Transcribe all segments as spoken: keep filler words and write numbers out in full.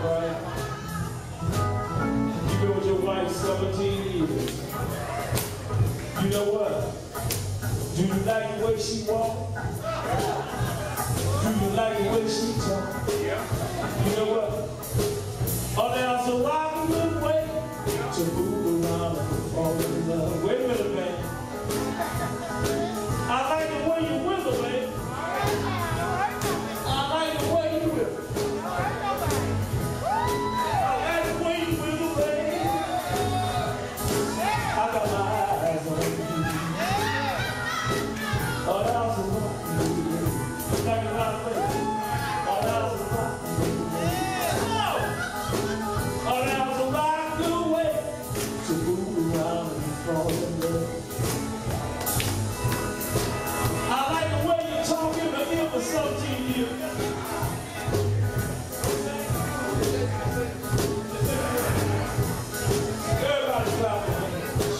right? You've been with your wife seventeen years. You know what? Do you like the way she walk? Do you like the way she talk? Yeah. You know what? Oh, there's a rockin' good way to move around and fall in love. Wait a minute, man. I like the way you wiggle, man. I like the way you wiggle. I like the way you wiggle, baby. I got my eyes on you. Oh, that was a rock. Like a rock, baby. Oh, that was a rock. Oh, that was a rock good way to move around and fall in love. I like the way you talk in the ear for seventeen years. Everybody clap their hands.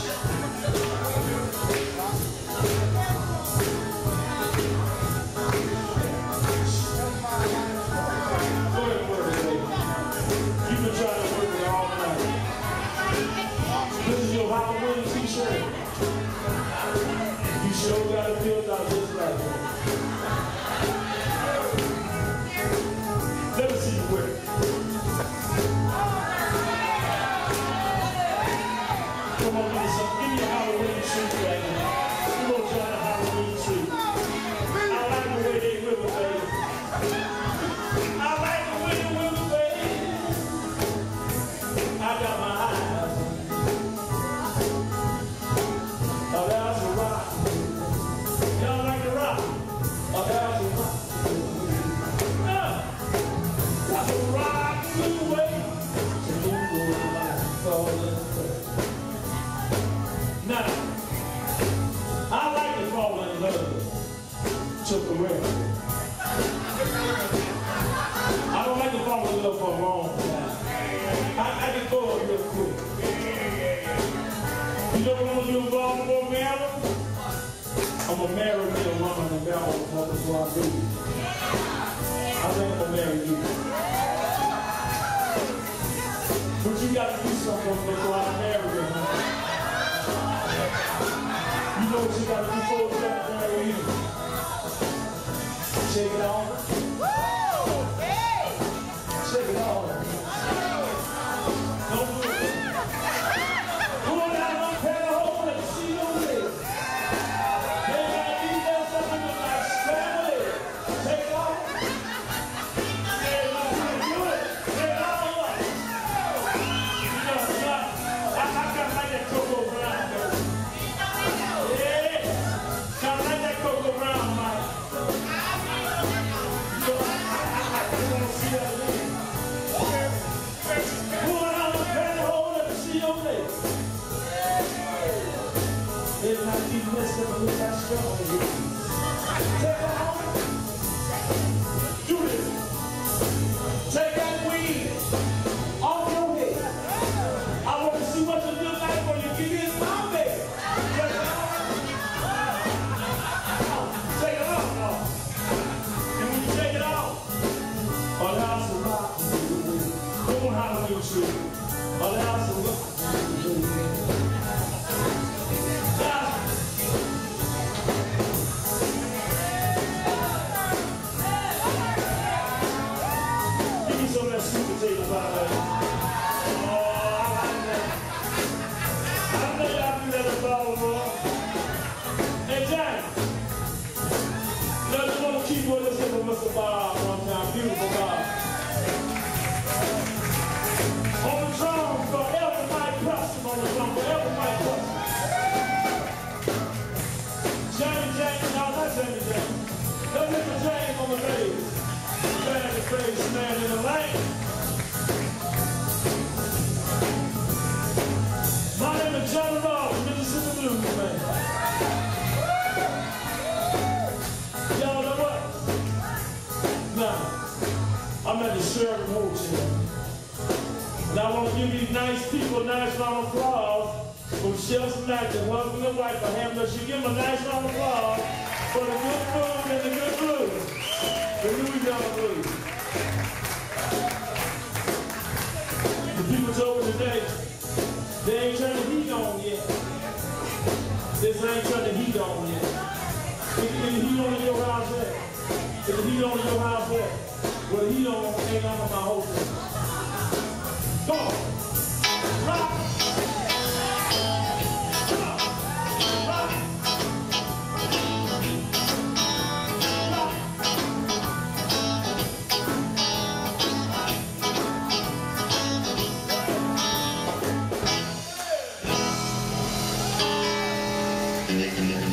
Go ahead and work it, baby. You've been trying to work it all night. This is your Halloween t-shirt. You sure got it filled out just like that. Let me see you wear it. Come on, give me some. Give me a Halloween treat right now. Come on, try a Halloween treat. I like the way they wiggle, baby. I like the way they wiggle, baby. I got my eyes. Oh, that's a rock. Y'all like the rock? Oh, that's a rock. Yeah. That's a rock good way to move around and fall in love. Now, I like to fall in love temporarily. I don't like to fall in love for a long time. I, I can go real quick. You know what I'm gonna do involved in more marriage? I'm gonna marry me a woman and marry her before I do. I think I'm gonna marry you. But you gotta do something before I marry you, huh? You know what you gotta do before you gotta marry you? Shake it off. Shake it off. Don't do it. Pull it out on Panasonic and see your legs. They got these there something that like scramble it. Take it off. Hey, man, you can do it. Take it all off. You know, you know, I, I got like that Coco Brown, though. Yeah. Got like that Coco Brown, Mike. You know, I, I, I, I want to see that again. Pull it out on Panasonic and see your legs. It might be messed up, but look how strong it is. Take it off. Do this. Take that weed off your head. I want to see what you look like when you get in my bed. Take it off. Take it off. And when you take it off, allow some rock. Come on, Halloween tree. Allow some rock. Some of that sweet potato pie. Oh, I like that. I know y'all do that at all, bro. Hey, Jack. Let's go keyboard this in for Mister Bob one time. Beautiful Bob. On the drums for Elton Mike Preston on the drum for Elton Mike Preston. Johnny James, no, not Johnny James. Let's hit the James on the bass. Man, the face man in the lane. My name is John Rawls, Mississippi Blues, man. Y'all know what? Now, I'm at the Sheraton Hotel. And I want to give these nice people a nice round of applause from Chef Smack, the husband and wife for having us. You give them a nice round of applause for the good food and the good blues. The Louis Young Blues. The people told me today, they ain't turned the heat on yet. This ain't turned the heat on yet. Is the heat on in your house yet? Is the heat on in your house yet? Well, the heat on ain't on my whole thing. Come on. Rock. Come on. Rock. Rock.